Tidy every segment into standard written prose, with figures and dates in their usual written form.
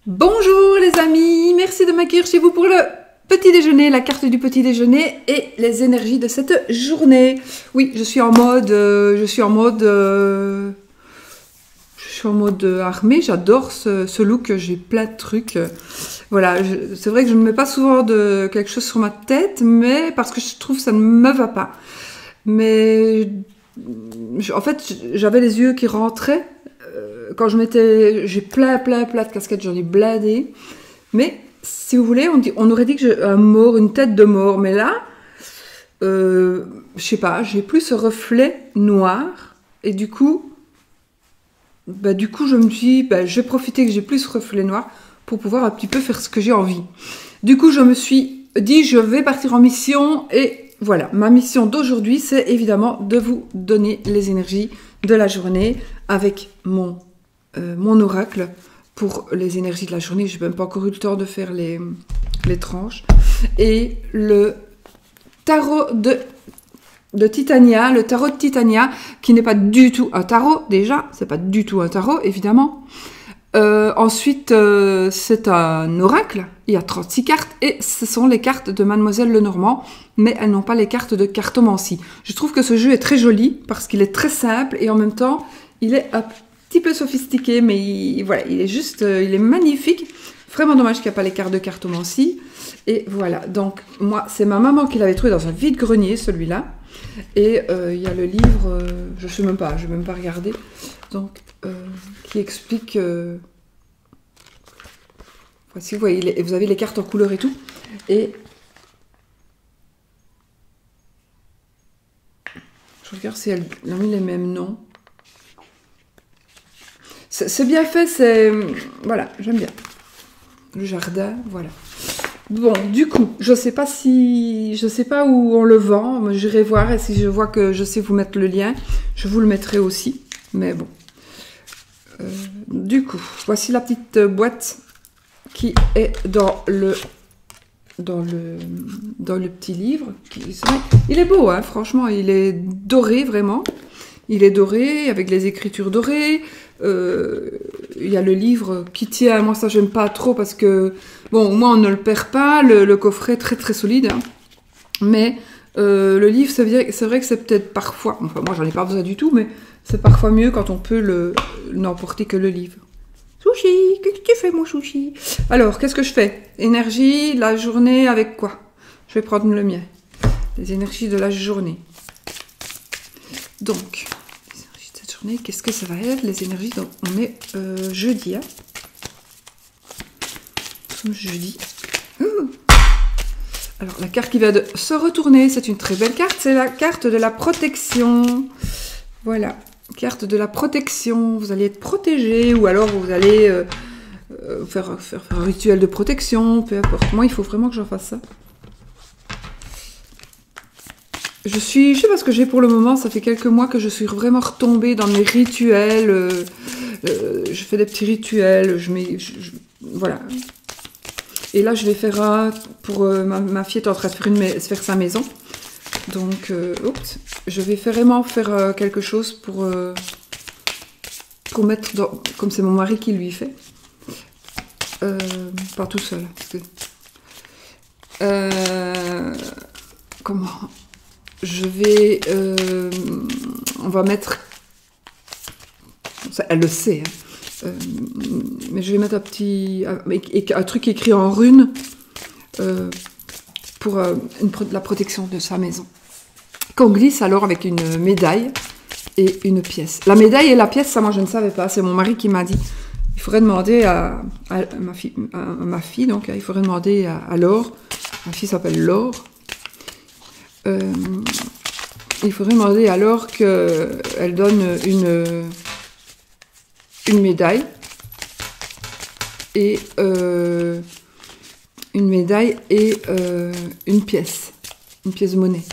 Bonjour les amis, merci de m'accueillir chez vous pour le petit déjeuner, la carte du petit déjeuner et les énergies de cette journée. Oui, je suis en mode armée, j'adore ce look, j'ai plein de trucs. Voilà, c'est vrai que je ne mets pas souvent quelque chose sur ma tête, mais parce que je trouve que ça ne me va pas. Mais en fait, j'avais les yeux qui rentraient. Quand j'ai plein de casquettes, j'en ai blindé. Mais si vous voulez, on aurait dit que j'ai un mort, une tête de mort. Mais là, je sais pas, j'ai plus ce reflet noir. Et du coup, je me suis dit, je vais profiter que j'ai plus ce reflet noir pour pouvoir un petit peu faire ce que j'ai envie. Du coup, je me suis dit, je vais partir en mission. Et voilà, ma mission d'aujourd'hui, c'est évidemment de vous donner les énergies de la journée avec mon oracle pour les énergies de la journée. Je n'ai même pas encore eu le temps de faire les tranches. Et le tarot de Titania, le tarot de Titania, qui n'est pas du tout un tarot, déjà, c'est pas du tout un tarot, évidemment. Ensuite, c'est un oracle, il y a 36 cartes, et ce sont les cartes de Mademoiselle Lenormand, mais elles n'ont pas les cartes de cartomancie. Je trouve que ce jeu est très joli, parce qu'il est très simple, et en même temps, il est un petit peu sophistiqué, mais voilà, il est magnifique. Vraiment dommage qu'il n'y a pas les cartes de cartomancie. Et voilà, donc moi, c'est ma maman qui l'avait trouvé dans un vide-grenier, celui-là. Et il y a le livre, je ne sais même pas, je vais même pas regarder, donc qui explique... voici, vous voyez, vous avez les cartes en couleur et tout. Et je regarde si elle a mis les mêmes noms. C'est bien fait, voilà, j'aime bien. Le jardin, voilà. Bon, du coup, je sais pas où on le vend. J'irai voir et si je vois que je sais vous mettre le lien, je vous le mettrai aussi. Mais bon. Du coup, voici la petite boîte qui est dans le petit livre. Il est beau, hein, franchement, il est doré, vraiment. Il est doré, avec les écritures dorées. Il y a le livre qui tient. Moi, ça, j'aime pas trop parce que, bon, au moins, on ne le perd pas. Le coffret est très, très solide. Hein. Mais le livre, c'est vrai que c'est peut-être parfois... Enfin, moi, j'en ai pas besoin du tout, mais c'est parfois mieux quand on peut n'emporter que le livre. Chouchi, qu'est-ce que tu fais, mon chouchi? Alors, qu'est-ce que je fais? Énergie, la journée, avec quoi? Je vais prendre le mien. Les énergies de la journée. Donc, les énergies de cette journée, qu'est-ce que ça va être? Les énergies, donc on est jeudi. Hein. Jeudi. Alors, la carte qui vient de se retourner, c'est une très belle carte. C'est la carte de la protection. Voilà. Carte de la protection, vous allez être protégé ou alors vous allez faire un rituel de protection, peu importe. Moi, il faut vraiment que j'en fasse ça. Je sais pas ce que j'ai pour le moment, ça fait quelques mois que je suis vraiment retombée dans mes rituels. Je fais des petits rituels, voilà. Et là, je vais faire un pour ma fille est en train de faire sa maison. Donc, je vais vraiment faire quelque chose pour mettre dans... Comme c'est mon mari qui lui fait. Pas tout seul. Comment? Je vais... on va mettre... Ça, elle le sait. Hein. Mais je vais mettre un truc écrit en runes. Pour la protection de sa maison. Qu'on glisse alors avec une médaille et une pièce. La médaille et la pièce, ça moi je ne savais pas, c'est mon mari qui m'a dit. Il faudrait demander à ma fille, donc il faudrait demander à Laure. Ma fille s'appelle Laure. Il faudrait demander à Laure qu'elle donne une médaille et une pièce de monnaie.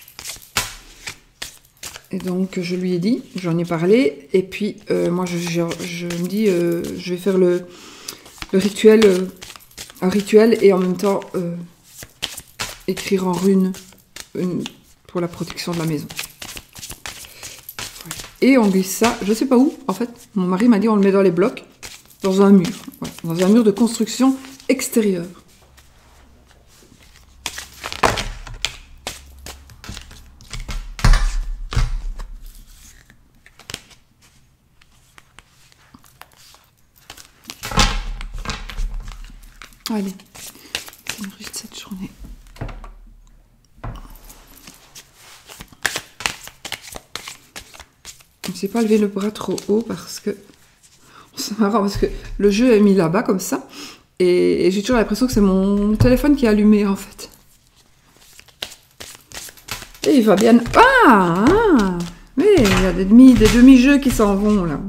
Et donc je lui ai dit, j'en ai parlé, et puis moi je me dis, je vais faire le rituel, un rituel, et en même temps écrire en runes pour la protection de la maison. Voilà. Et on glisse ça, je sais pas où, en fait. Mon mari m'a dit on le met dans les blocs, dans un mur. Voilà. dans un mur de construction extérieure. Allez, c'est une riche cette journée. Je ne sais pas lever le bras trop haut parce que c'est marrant parce que le jeu est mis là-bas comme ça et j'ai toujours l'impression que c'est mon téléphone qui est allumé en fait. Et il va bien. Ah, oui, il y a des demi-jeux qui s'en vont là.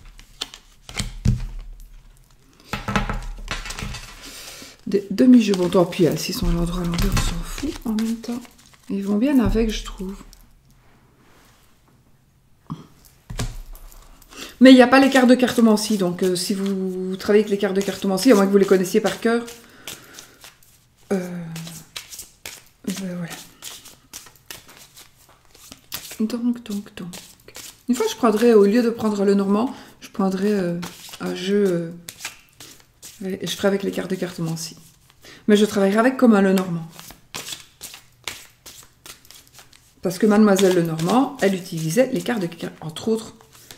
Des demi-jeux. Bon, tant pis, s'ils sont à l'endroit à l'envers, on s'en fout en même temps. Ils vont bien avec, je trouve. Mais il n'y a pas les cartes de cartomancie, donc si vous travaillez avec les cartes de cartomancie, à moins que vous les connaissiez par cœur, ben voilà. Donc. Une fois, je prendrai, au lieu de prendre le normand, je prendrai un jeu... et je ferai avec les cartes de cartomancie. Mais je travaillerai avec comme un Lenormand. Parce que Mademoiselle Lenormand, elle utilisait les cartes de entre autres,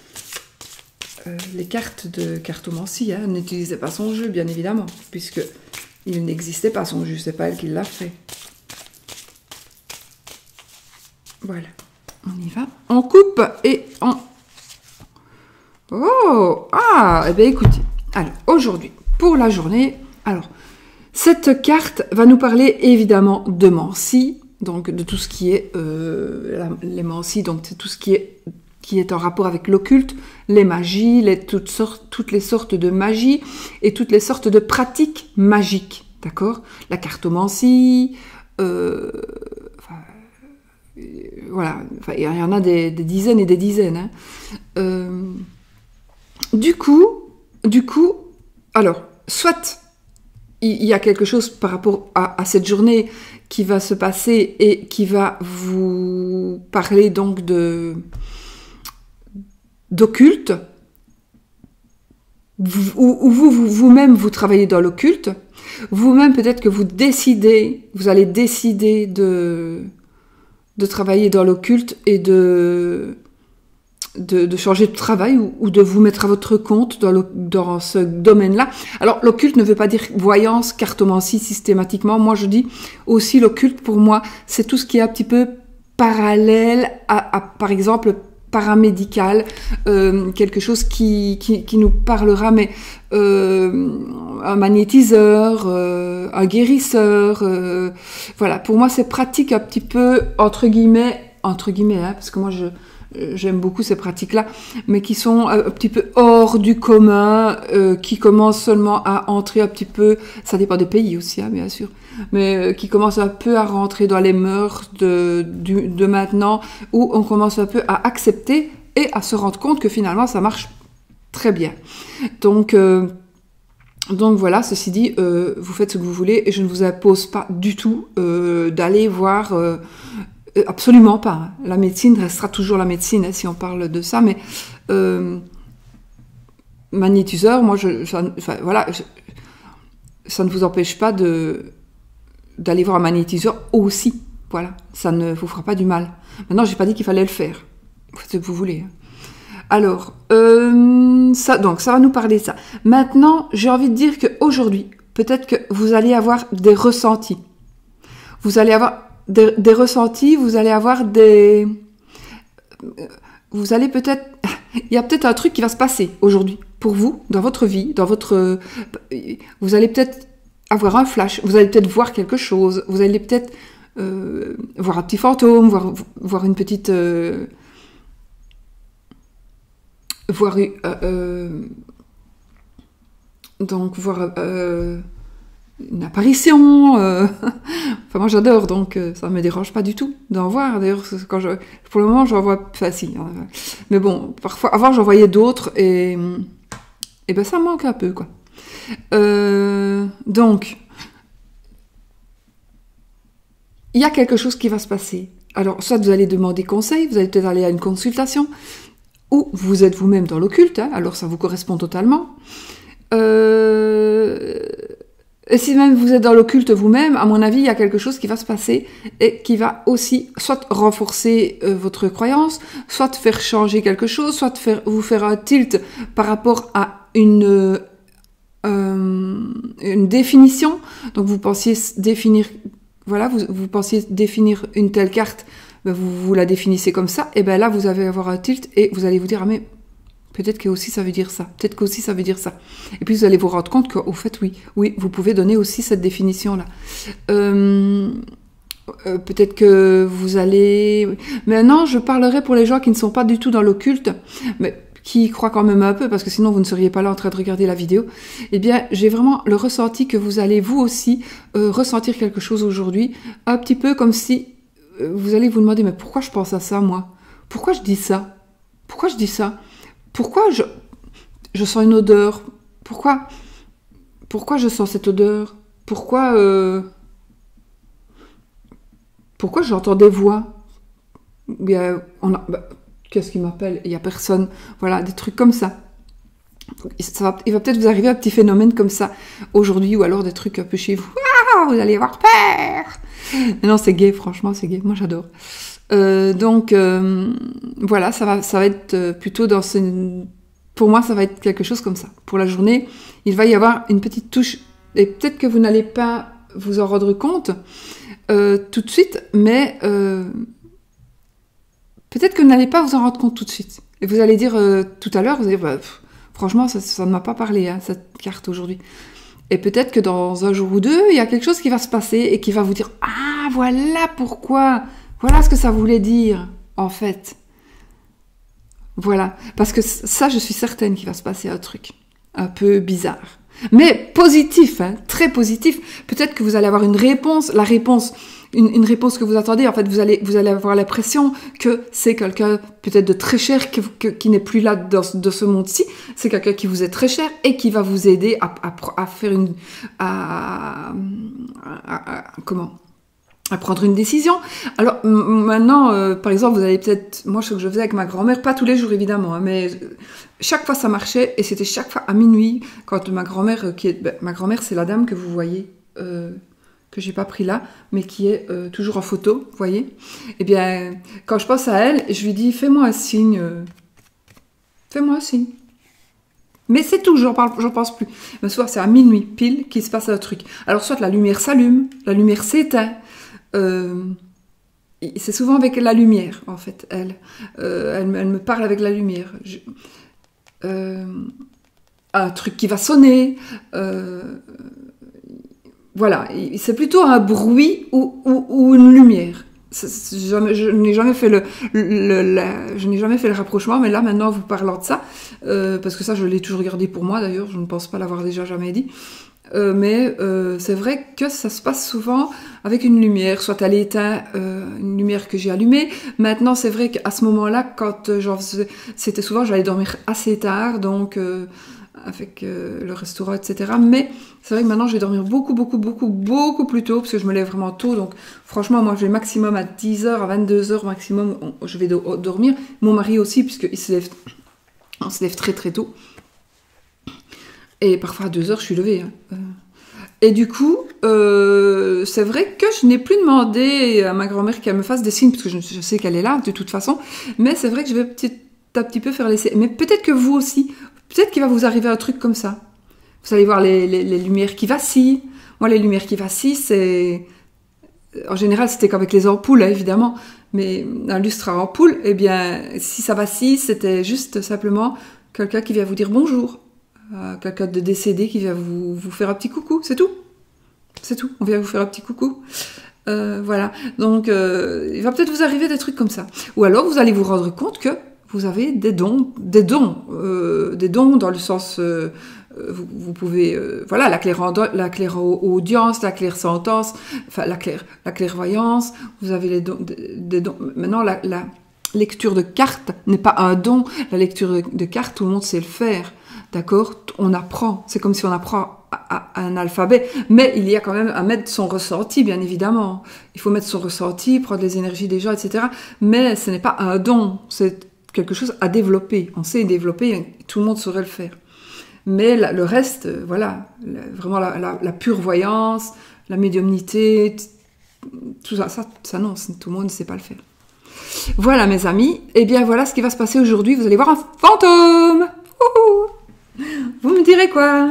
les cartes de cartomancie. Hein, elle n'utilisait pas son jeu, bien évidemment, puisque il n'existait pas son jeu. C'est pas elle qui l'a fait. Voilà. On y va. On coupe et on... Oh! Ah! Eh bien, écoutez. Alors, aujourd'hui, pour la journée, alors, cette carte va nous parler évidemment de Mancy, donc de tout ce qui est les Mancy, donc c'est tout ce qui est en rapport avec l'occulte, les magies, toutes les sortes de magies et toutes les sortes de pratiques magiques, d'accord? La cartomancie, voilà, enfin, il y en a des dizaines et des dizaines. Hein. Du coup, alors, soit il y a quelque chose par rapport à cette journée qui va se passer et qui va vous parler donc d'occulte, ou vous-même vous travaillez dans l'occulte, vous-même peut-être que vous allez décider de travailler dans l'occulte et de changer de travail ou de vous mettre à votre compte dans ce domaine-là. Alors, l'occulte ne veut pas dire voyance, cartomancie systématiquement. Moi, je dis aussi l'occulte, pour moi, c'est tout ce qui est un petit peu parallèle à par exemple, paramédical, quelque chose qui nous parlera, mais un magnétiseur, un guérisseur, voilà. Pour moi, c'est pratique un petit peu, entre guillemets, hein, parce que moi, j'aime beaucoup ces pratiques-là, mais qui sont un petit peu hors du commun, qui commencent seulement à entrer un petit peu, ça dépend des pays aussi, hein, bien sûr, mais qui commencent un peu à rentrer dans les mœurs de maintenant, où on commence un peu à accepter et à se rendre compte que finalement ça marche très bien. Donc voilà, ceci dit, vous faites ce que vous voulez et je ne vous impose pas du tout d'aller voir... absolument pas. Hein. La médecine restera toujours la médecine, hein, si on parle de ça, mais magnétiseur, moi, ça ne vous empêche pas d'aller voir un magnétiseur aussi. Voilà, ça ne vous fera pas du mal. Maintenant, j'ai pas dit qu'il fallait le faire. Vous faites ce que vous voulez. Hein. Alors, donc, ça va nous parler de ça. Maintenant, j'ai envie de dire qu'aujourd'hui, peut-être que vous allez avoir des ressentis. Vous allez avoir des ressentis, vous allez avoir vous allez peut-être... Il y a peut-être un truc qui va se passer aujourd'hui, pour vous, dans votre vie, vous allez peut-être avoir un flash, vous allez peut-être voir quelque chose, vous allez peut-être voir un petit fantôme, voir une petite... une apparition, enfin moi j'adore, donc ça me dérange pas du tout d'en voir. D'ailleurs, pour le moment j'en vois, enfin si, mais bon, parfois avant j'en voyais d'autres et ben ça me manque un peu quoi. Donc il y a quelque chose qui va se passer. Alors soit vous allez demander conseil, vous allez peut-être aller à une consultation, ou vous êtes vous-même dans l'occulte, hein, alors ça vous correspond totalement. Et si même vous êtes dans l'occulte vous-même, à mon avis, il y a quelque chose qui va se passer et qui va aussi soit renforcer votre croyance, soit faire changer quelque chose, soit vous faire un tilt par rapport à une définition. Donc vous pensiez définir, voilà, vous pensiez définir une telle carte, ben vous la définissez comme ça, et ben là vous allez avoir un tilt et vous allez vous dire, ah mais peut-être que aussi ça veut dire ça, peut-être qu'aussi ça veut dire ça. Et puis vous allez vous rendre compte qu'au fait, oui, vous pouvez donner aussi cette définition-là. Peut-être que vous allez... Maintenant, je parlerai pour les gens qui ne sont pas du tout dans l'occulte, mais qui y croient quand même un peu, parce que sinon vous ne seriez pas là en train de regarder la vidéo. Eh bien, j'ai vraiment le ressenti que vous allez vous aussi ressentir quelque chose aujourd'hui, un petit peu comme si vous allez vous demander, mais pourquoi je pense à ça, moi? Pourquoi je dis ça? Pourquoi je dis ça? Pourquoi je sens une odeur? Pourquoi je sens cette odeur? Pourquoi j'entends des voix? Bien, qu'est-ce qui m'appelle? Il n'y a personne. Voilà, des trucs comme ça. Il va peut-être vous arriver un petit phénomène comme ça aujourd'hui, ou alors des trucs un peu chez vous. Ah, vous allez avoir peur! Mais non, c'est gai, franchement, c'est gai. Moi, j'adore. Donc, voilà, ça va être plutôt dans pour moi, ça va être quelque chose comme ça. Pour la journée, il va y avoir une petite touche, et peut-être que vous n'allez pas vous en rendre compte tout de suite, mais peut-être que vous n'allez pas vous en rendre compte tout de suite. Et vous allez dire tout à l'heure, vous allez dire, bah, franchement, ça ne m'a pas parlé, hein, cette carte aujourd'hui. Et peut-être que dans un jour ou deux, il y a quelque chose qui va se passer et qui va vous dire, ah, voilà pourquoi, voilà ce que ça voulait dire, en fait. Voilà. Parce que ça, je suis certaine qu'il va se passer un truc un peu bizarre. Mais positif, hein, très positif. Peut-être que vous allez avoir une réponse, une réponse que vous attendez. En fait, vous allez avoir l'impression que c'est quelqu'un peut-être de très cher qui n'est plus là dans ce monde-ci. C'est quelqu'un qui vous est très cher et qui va vous aider à faire à prendre une décision. Alors maintenant, par exemple, vous allez peut-être... Moi, ce que je faisais avec ma grand-mère, pas tous les jours évidemment, hein, mais chaque fois ça marchait, et c'était chaque fois à minuit, quand ma grand-mère, ma grand-mère, c'est la dame que vous voyez, que j'ai pas pris là, mais qui est toujours en photo, vous voyez. Eh bien, quand je pense à elle, je lui dis, fais-moi un signe. Fais-moi un signe. Mais c'est tout, j'en pense plus. Le soir, c'est à minuit, pile, qu'il se passe un truc. Alors, soit la lumière s'allume, la lumière s'éteint. C'est souvent avec la lumière, en fait, elle me parle avec la lumière. Un truc qui va sonner, voilà, c'est plutôt un bruit ou une lumière. Je n'ai jamais fait le rapprochement, mais là maintenant vous parlant de ça, parce que ça je l'ai toujours gardé pour moi d'ailleurs, je ne pense pas l'avoir déjà jamais dit. Mais c'est vrai que ça se passe souvent avec une lumière, soit elle éteint, une lumière que j'ai allumée. Maintenant, c'est vrai qu'à ce moment-là, quand j'en faisais, c'était souvent, j'allais dormir assez tard, donc avec le restaurant, etc. Mais c'est vrai que maintenant, je vais dormir beaucoup plus tôt, parce que je me lève vraiment tôt. Donc franchement, moi, je vais maximum à 10h, à 22h maximum, je vais dormir. Mon mari aussi, puisqu'on se lève très tôt. Et parfois à 2h, je suis levée. Hein. Et du coup, c'est vrai que je n'ai plus demandé à ma grand-mère qu'elle me fasse des signes, parce que je sais qu'elle est là, de toute façon. Mais c'est vrai que je vais petit à petit peu faire l'essai. Mais peut-être que vous aussi, peut-être qu'il va vous arriver un truc comme ça. Vous allez voir les lumières qui vacillent. Moi, les lumières qui vacillent, c'est... En général, c'était qu'avec les ampoules, hein, évidemment. Mais un lustre à ampoule, eh bien, si ça vacille, c'était juste simplement quelqu'un qui vient vous dire bonjour. Quelqu'un de décédé qui vient vous faire un petit coucou, c'est tout. C'est tout, on vient vous faire un petit coucou. Voilà, donc il va peut-être vous arriver des trucs comme ça. Ou alors vous allez vous rendre compte que vous avez des dons dans le sens... vous pouvez... voilà, la clairaudience, la clairsentence, enfin la clairvoyance, vous avez des dons. Maintenant, la lecture de cartes n'est pas un don. La lecture de cartes, tout le monde sait le faire. D'accord, on apprend, c'est comme si on apprend un alphabet, mais il y a quand même à mettre son ressenti, bien évidemment. Il faut mettre son ressenti, prendre les énergies des gens, etc. Mais ce n'est pas un don, c'est quelque chose à développer. On sait développer, tout le monde saurait le faire. Mais le reste, voilà, vraiment la pure voyance, la médiumnité, tout ça, non, tout le monde ne sait pas le faire. Voilà mes amis, et bien voilà ce qui va se passer aujourd'hui, vous allez voir un fantôme. Vous me direz quoi?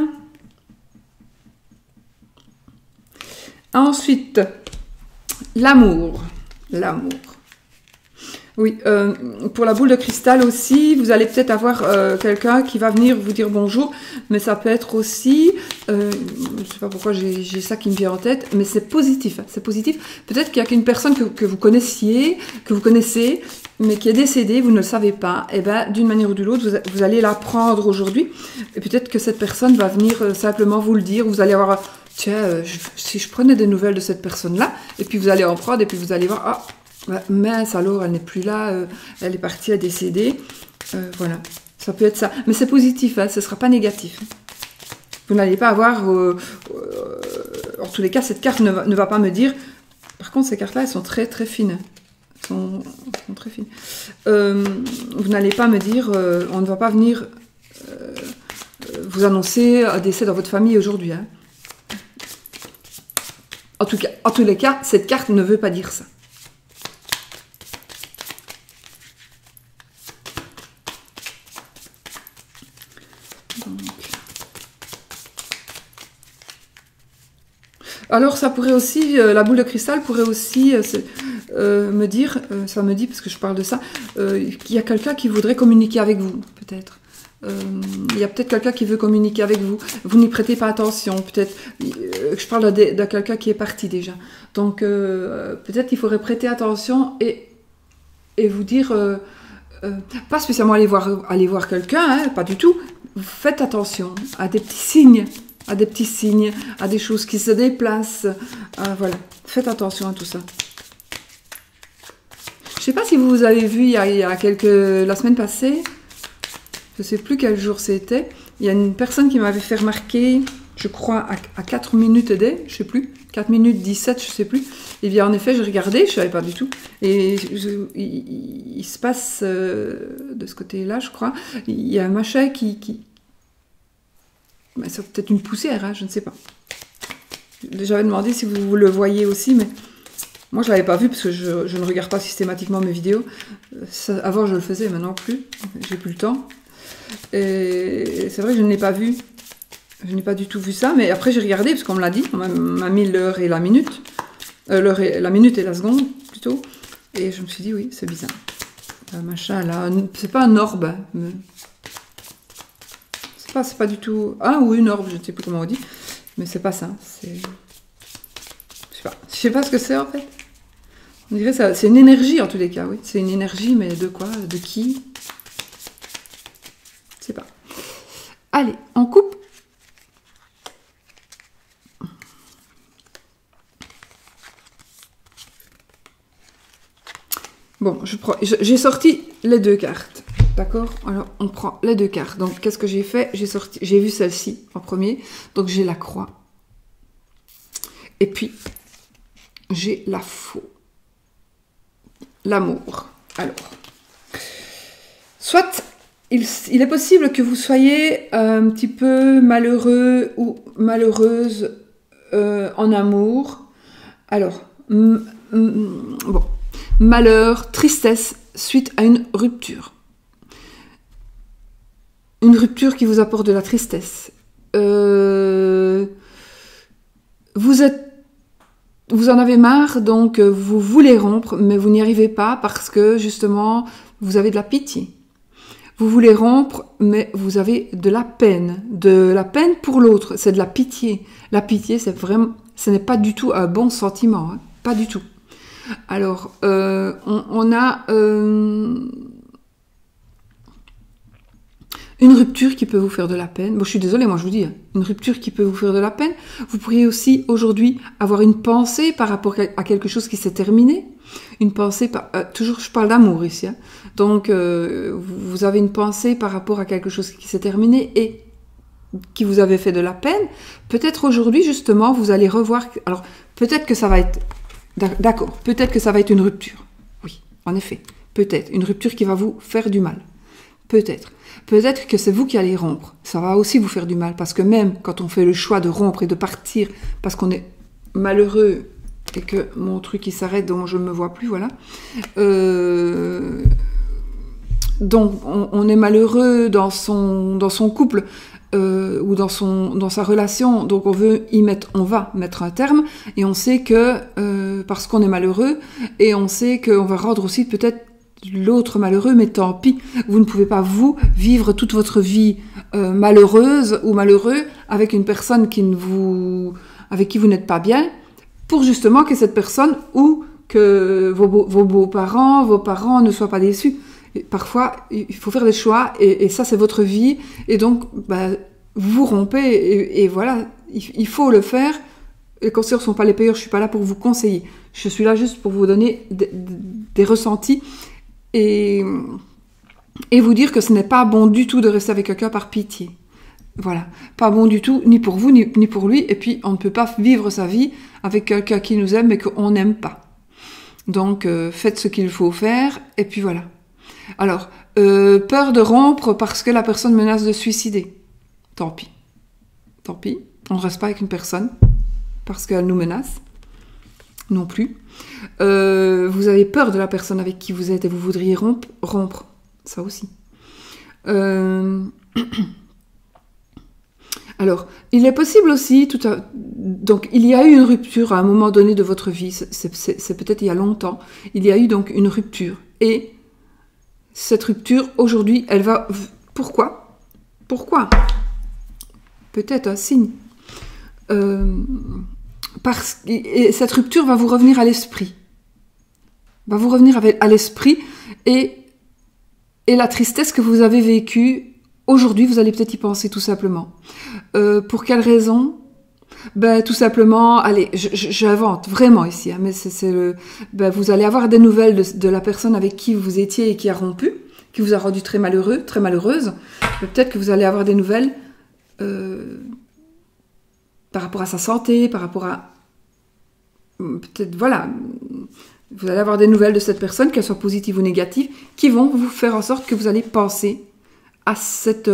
Ensuite, l'amour. L'amour. Oui, pour la boule de cristal aussi, vous allez peut-être avoir quelqu'un qui va venir vous dire bonjour, mais ça peut être aussi, je ne sais pas pourquoi j'ai ça qui me vient en tête, mais c'est positif, hein, c'est positif. Peut-être qu'il y a qu'une personne que vous connaissez, mais qui est décédée, vous ne le savez pas, et bien d'une manière ou d'une autre, vous allez l'apprendre aujourd'hui, et peut-être que cette personne va venir simplement vous le dire, vous allez avoir, tiens, si je prenais des nouvelles de cette personne-là, et puis vous allez en prendre, et puis vous allez voir, ah, mince, alors elle n'est plus là, elle est partie, elle est décédée. Voilà, ça peut être ça. Mais c'est positif, hein, ce ne sera pas négatif. Vous n'allez pas avoir... en tous les cas, cette carte ne va pas me dire... Par contre, ces cartes-là, elles sont très très fines. Elles sont très fines. Vous n'allez pas me dire... on ne va pas venir vous annoncer un décès dans votre famille aujourd'hui. Hein. En tous les cas, cette carte ne veut pas dire ça. Alors ça pourrait aussi, la boule de cristal pourrait aussi me dire, ça me dit parce que je parle de ça, qu'il y a quelqu'un qui voudrait communiquer avec vous, peut-être. Il y a peut-être quelqu'un qui veut communiquer avec vous, vous n'y prêtez pas attention, peut-être, je parle de quelqu'un qui est parti déjà. Donc peut-être qu'il faudrait prêter attention et vous dire, pas spécialement aller voir quelqu'un, hein, pas du tout, faites attention à des petits signes. À des petits signes, à des choses qui se déplacent. Voilà, faites attention à tout ça. Je ne sais pas si vous avez vu il y a la semaine passée, je ne sais plus quel jour c'était, il y a une personne qui m'avait fait remarquer, je crois, à 4 minutes des, je ne sais plus, 4 minutes 17, je ne sais plus. Et bien en effet, j'ai regardé, je ne savais pas du tout. Et il se passe, de ce côté-là, je crois, il y a un machin qui c'est peut-être une poussière, hein, je ne sais pas. J'avais demandé si vous le voyez aussi, mais moi je ne l'avais pas vu parce que je ne regarde pas systématiquement mes vidéos. Avant je le faisais, maintenant plus. J'ai plus le temps. Et c'est vrai que je ne l'ai pas vu. Je n'ai pas du tout vu ça, mais après j'ai regardé parce qu'on me l'a dit. On m'a mis l'heure et la minute. La minute et la seconde plutôt. Et je me suis dit oui, c'est bizarre. Machin là, c'est pas un orbe. Mais... c'est pas du tout... Ah, ou une orbe, je ne sais plus comment on dit. Mais c'est pas ça. C'est... Je sais pas ce que c'est, en fait. On dirait ça. C'est une énergie, en tous les cas, oui. C'est une énergie, mais de quoi? De qui? Je sais pas. Allez, on coupe. Bon, j'ai sorti les deux cartes. D'accord? Alors, on prend les deux cartes. Donc, qu'est-ce que j'ai fait? J'ai vu celle-ci en premier. Donc, j'ai la croix. Et puis, j'ai la faux. L'amour. Alors, soit, il est possible que vous soyez un petit peu malheureux ou malheureuse en amour. Alors, bon, malheur, tristesse suite à une rupture. Une rupture qui vous apporte de la tristesse. Vous en avez marre, donc vous voulez rompre, mais vous n'y arrivez pas parce que justement, vous avez de la pitié. Vous voulez rompre, mais vous avez de la peine. De la peine pour l'autre, c'est de la pitié. La pitié, c'est vraiment, ce n'est pas du tout un bon sentiment, hein, pas du tout. Alors, on a... une rupture qui peut vous faire de la peine. Bon, je suis désolée, moi je vous dis, une rupture qui peut vous faire de la peine. Vous pourriez aussi aujourd'hui avoir une pensée par rapport à quelque chose qui s'est terminé. Une pensée, toujours je parle d'amour ici. Hein. Donc, vous avez une pensée par rapport à quelque chose qui s'est terminé et qui vous avait fait de la peine. Peut-être aujourd'hui, justement, vous allez revoir... Alors, peut-être que ça va être... D'accord, peut-être que ça va être une rupture. Oui, en effet, peut-être. Une rupture qui va vous faire du mal. Peut-être. Peut-être que c'est vous qui allez rompre. Ça va aussi vous faire du mal, parce que même quand on fait le choix de rompre et de partir, parce qu'on est malheureux et que mon truc il s'arrête, donc je ne me vois plus, voilà. Donc on est malheureux dans son couple ou dans sa relation, donc on va mettre un terme, et on sait que parce qu'on est malheureux, et on sait qu'on va rendre aussi peut-être l'autre malheureux, mais tant pis, vous ne pouvez pas vous vivre toute votre vie malheureuse ou malheureux avec une personne avec qui vous n'êtes pas bien, pour justement que cette personne ou que vos beaux-parents, vos parents ne soient pas déçus. Et parfois, il faut faire des choix, et ça, c'est votre vie, et donc, vous rompez, et voilà, il faut le faire. Les conseillers ne sont pas les payeurs, je ne suis pas là pour vous conseiller. Je suis là juste pour vous donner des ressentis, et vous dire que ce n'est pas bon du tout de rester avec quelqu'un par pitié. Voilà, pas bon du tout, ni pour vous, ni pour lui, et puis on ne peut pas vivre sa vie avec quelqu'un qui nous aime mais qu'on n'aime pas. Donc faites ce qu'il faut faire, et puis voilà. Alors, peur de rompre parce que la personne menace de suicider. Tant pis. Tant pis, on ne reste pas avec une personne parce qu'elle nous menace. Non plus. Vous avez peur de la personne avec qui vous êtes et vous voudriez rompre. Ça aussi. Alors, il est possible aussi, donc il y a eu une rupture à un moment donné de votre vie, c'est peut-être il y a longtemps, il y a eu donc une rupture. Et cette rupture, aujourd'hui, elle va... Pourquoi Peut-être un signe. Et cette rupture va vous revenir à l'esprit. Va vous revenir à l'esprit, et la tristesse que vous avez vécue, aujourd'hui, vous allez peut-être y penser tout simplement. Pour quelle raison ? Tout simplement, allez, j'invente vraiment ici, hein, mais vous allez avoir des nouvelles de la personne avec qui vous étiez et qui a rompu, qui vous a rendu très malheureux, très malheureuse. Peut-être que vous allez avoir des nouvelles par rapport à sa santé, par rapport à... Peut-être, voilà, vous allez avoir des nouvelles de cette personne, qu'elles soient positives ou négatives, qui vont vous faire en sorte que vous allez penser à cette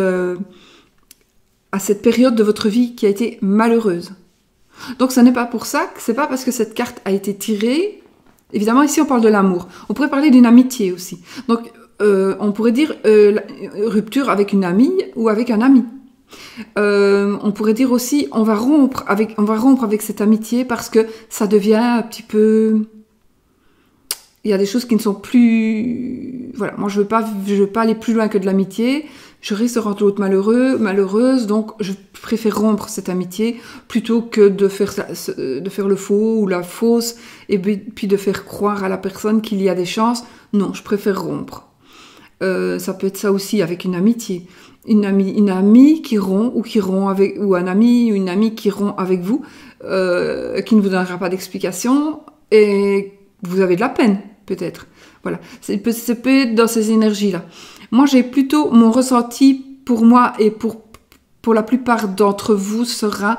période de votre vie qui a été malheureuse. Donc ce n'est pas pour ça, c'est pas parce que cette carte a été tirée. Évidemment, ici on parle de l'amour. On pourrait parler d'une amitié aussi. Donc on pourrait dire rupture avec une amie ou avec un ami. On pourrait dire aussi on va rompre avec cette amitié parce que ça devient un petit peu... Il y a des choses qui ne sont plus... Voilà, moi je veux pas aller plus loin que de l'amitié. Je risque de rendre l'autre malheureuse, donc je préfère rompre cette amitié plutôt que de faire le faux ou la fausse, et puis de faire croire à la personne qu'il y a des chances. Non, je préfère rompre. Ça peut être ça aussi avec une amitié. Une amie qui rompt, ou un ami ou une amie qui rompt avec vous, qui ne vous donnera pas d'explication, et vous avez de la peine, peut-être. Voilà. Ça peut être dans ces énergies-là. Moi, j'ai plutôt mon ressenti pour moi et pour la plupart d'entre vous sera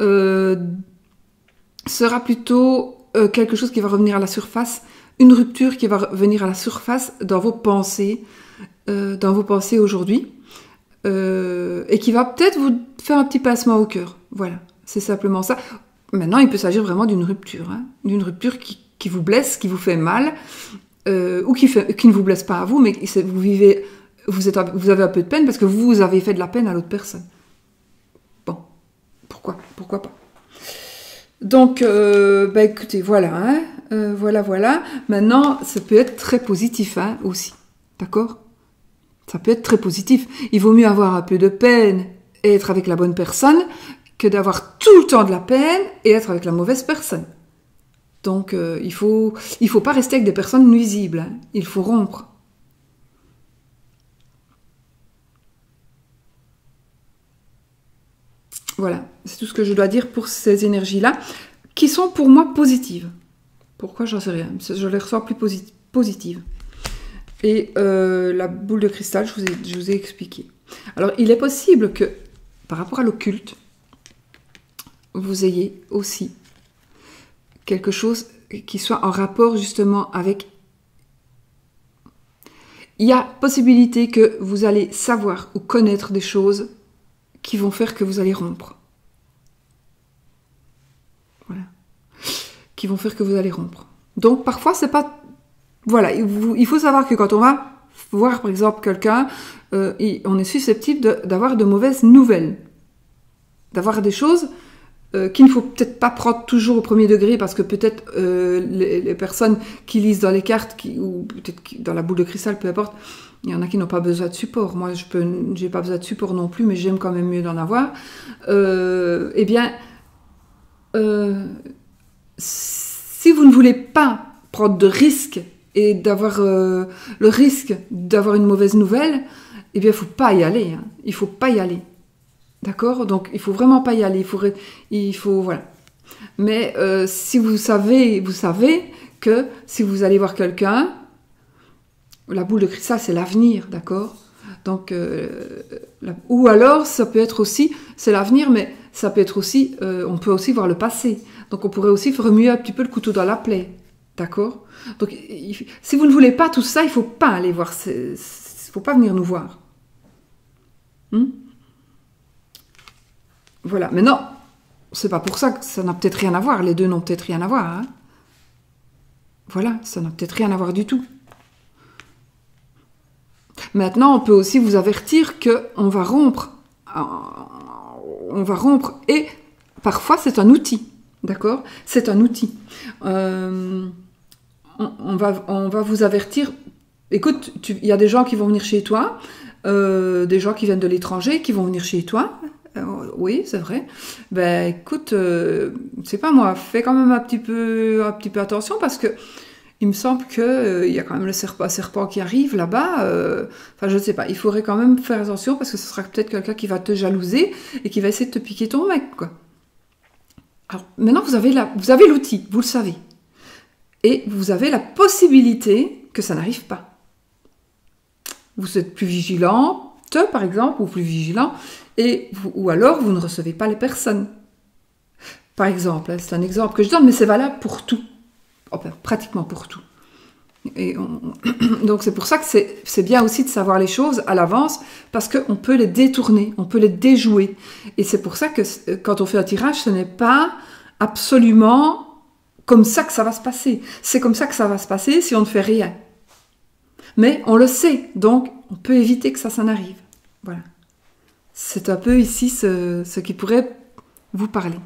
plutôt quelque chose qui va revenir à la surface, une rupture qui va revenir à la surface dans vos pensées aujourd'hui, et qui va peut-être vous faire un petit pincement au cœur. Voilà, c'est simplement ça. Maintenant, il peut s'agir vraiment d'une rupture, hein, d'une rupture qui vous blesse, qui vous fait mal, ou qui ne vous blesse pas à vous, mais vous avez un peu de peine parce que vous avez fait de la peine à l'autre personne. Bon, pourquoi pas. Donc, écoutez, voilà, hein, voilà. Maintenant, ça peut être très positif, hein, aussi, d'accord ? Ça peut être très positif. Il vaut mieux avoir un peu de peine et être avec la bonne personne que d'avoir tout le temps de la peine et être avec la mauvaise personne. Donc, il faut pas rester avec des personnes nuisibles, hein. Il faut rompre. Voilà, c'est tout ce que je dois dire pour ces énergies-là, qui sont pour moi positives. Pourquoi, j'en sais rien. Je les ressens plus positives. Et la boule de cristal, je vous ai expliqué. Alors, il est possible que, par rapport à l'occulte, vous ayez aussi quelque chose qui soit en rapport justement avec il y a possibilité que vous allez savoir ou connaître des choses qui vont faire que vous allez rompre. Voilà. Qui vont faire que vous allez rompre. Donc, parfois, c'est pas... Voilà, il faut savoir que quand on va voir, par exemple, quelqu'un, on est susceptible d'avoir de mauvaises nouvelles. D'avoir des choses qu'il ne faut peut-être pas prendre toujours au premier degré, parce que peut-être les personnes qui lisent dans les cartes, ou peut-être dans la boule de cristal, peu importe, il y en a qui n'ont pas besoin de support. Moi, j'ai pas besoin de support non plus, mais j'aime quand même mieux d'en avoir. Eh bien, si vous ne voulez pas prendre de risques et d'avoir le risque d'avoir une mauvaise nouvelle, eh bien, il ne faut pas y aller. Hein. Il ne faut pas y aller. D'accord? Donc, il ne faut vraiment pas y aller. Il faut voilà. Mais si vous savez que si vous allez voir quelqu'un, la boule de cristal, c'est l'avenir, d'accord? Donc, ou alors, ça peut être aussi, c'est l'avenir, mais ça peut être aussi, on peut aussi voir le passé. Donc, on pourrait aussi remuer un petit peu le couteau dans la plaie, d'accord? Donc, si vous ne voulez pas tout ça, il ne faut pas aller voir, il ne faut pas venir nous voir. Voilà, mais non, c'est pas pour ça que ça n'a peut-être rien à voir, les deux n'ont peut-être rien à voir. Hein. Voilà, ça n'a peut-être rien à voir du tout. Maintenant, on peut aussi vous avertir qu'on va rompre. On va rompre, et parfois c'est un outil, d'accord? C'est un outil. On va vous avertir. Écoute, il y a des gens qui vont venir chez toi, des gens qui viennent de l'étranger, qui vont venir chez toi. Oui, c'est vrai. Ben, écoute, c'est pas moi, fais quand même un petit peu attention, parce que il me semble que il y a quand même le serpent qui arrive là-bas. Enfin, je ne sais pas. Il faudrait quand même faire attention, parce que ce sera peut-être quelqu'un qui va te jalouser et qui va essayer de te piquer ton mec, quoi. Alors, maintenant, vous avez l'outil, vous le savez. Et vous avez la possibilité que ça n'arrive pas. Vous êtes plus vigilante, par exemple, ou plus vigilant, ou alors vous ne recevez pas les personnes. Par exemple, hein, c'est un exemple que je donne, mais c'est valable pour tout. Enfin, pratiquement pour tout. Donc c'est pour ça que c'est bien aussi de savoir les choses à l'avance, parce qu'on peut les détourner, on peut les déjouer. Et c'est pour ça que quand on fait un tirage, ce n'est pas absolument comme ça que ça va se passer. C'est comme ça que ça va se passer si on ne fait rien. Mais on le sait, donc on peut éviter que ça n'arrive. Voilà. C'est un peu ici ce qui pourrait vous parler.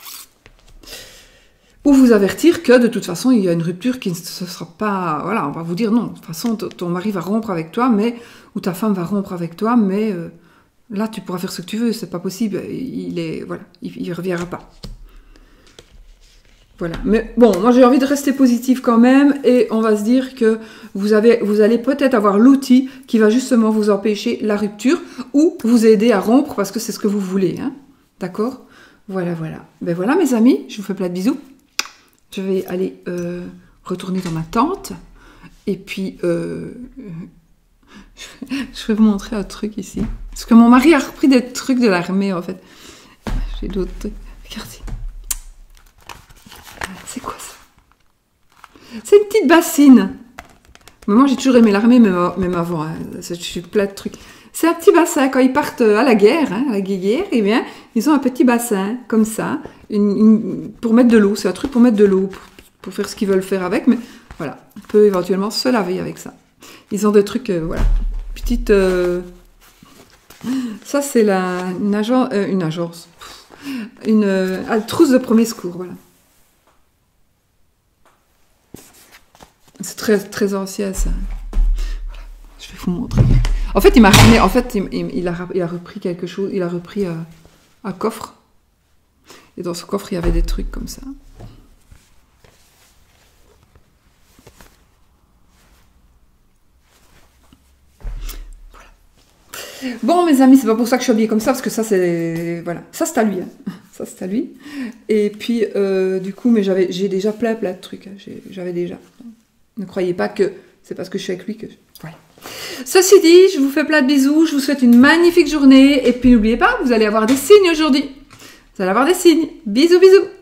Ou vous avertir que de toute façon, il y a une rupture qui ne se sera pas... Voilà, on va vous dire non, de toute façon, ton mari va rompre avec toi, ou ta femme va rompre avec toi, mais là, tu pourras faire ce que tu veux, c'est pas possible, il reviendra pas. Voilà. Mais bon, moi j'ai envie de rester positive quand même, et on va se dire que vous allez peut-être avoir l'outil qui va justement vous empêcher la rupture, ou vous aider à rompre, parce que c'est ce que vous voulez. Hein. D'accord? Voilà, voilà. Ben voilà mes amis, je vous fais plein de bisous. Je vais aller retourner dans ma tente, et puis je vais vous montrer un truc ici. Parce que mon mari a repris des trucs de l'armée en fait. J'ai d'autres trucs. Regardez. C'est quoi ça? C'est une petite bassine. Mais moi j'ai toujours aimé l'armée, même avant. Hein. Je suis plein de trucs. C'est un petit bassin. Quand ils partent à la guerre, hein, à la guerre, eh bien, ils ont un petit bassin, comme ça, pour mettre de l'eau. C'est un truc pour mettre de l'eau, pour faire ce qu'ils veulent faire avec. Mais voilà, on peut éventuellement se laver avec ça. Ils ont des trucs, voilà. Petite... Ça, c'est une agence. Une trousse de premier secours, voilà. C'est très, très ancien, ça. Voilà, je vais vous montrer. En fait, il m'a ramené. En fait, il a repris quelque chose. Il a repris un coffre. Et dans ce coffre, il y avait des trucs comme ça. Voilà. Bon, mes amis, c'est pas pour ça que je suis habillée comme ça, parce que ça, c'est... Voilà. Ça, c'est à lui. Hein. Ça, c'est à lui. Et puis, du coup, mais j'ai déjà plein de trucs. Hein. J'avais déjà. Ne croyez pas que c'est parce que je suis avec lui que... Voilà. Ceci dit, je vous fais plein de bisous, je vous souhaite une magnifique journée, et puis n'oubliez pas, vous allez avoir des signes aujourd'hui. Vous allez avoir des signes. Bisous, bisous.